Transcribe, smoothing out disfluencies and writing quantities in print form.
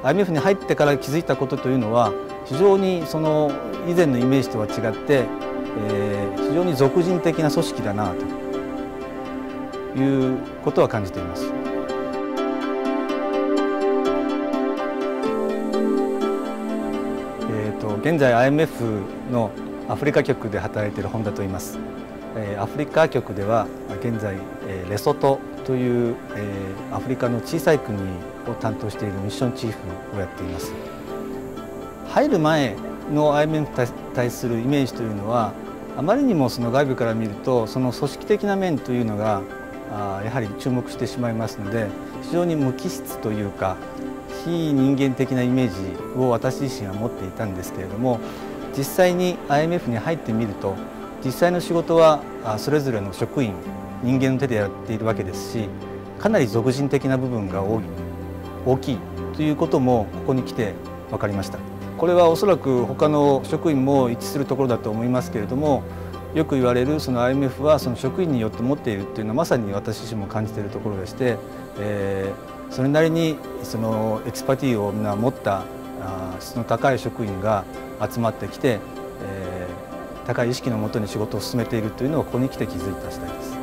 IMF に入ってから気づいたことというのは非常にその以前のイメージとは違って、非常に属人的な組織だなということは感じています。現在 IMF のアフリカ局で働いている本田と言います。アフリカ局では現在レソトというアフリカの小さい国を担当しているミッションチーフをやっています。入る前の IMF に対するイメージというのはあまりにもその外部から見るとその組織的な面というのがやはり注目してしまいますので、非常に無機質というか非人間的なイメージを私自身は持っていたんですけれども、実際に IMF に入ってみると実際の仕事はそれぞれの職員人間の手でやっているわけですし、かなり属人的な部分が大きいということもここに来て分かりました。これはおそらく他の職員も一致するところだと思いますけれども、よく言われるその IMF はその職員によって持っているというのはまさに私自身も感じているところでして、それなりにそのエキスパティをみんな持った質の高い職員が集まってきて、高い意識のもとに仕事を進めているというのをここに来て気づいた次第です。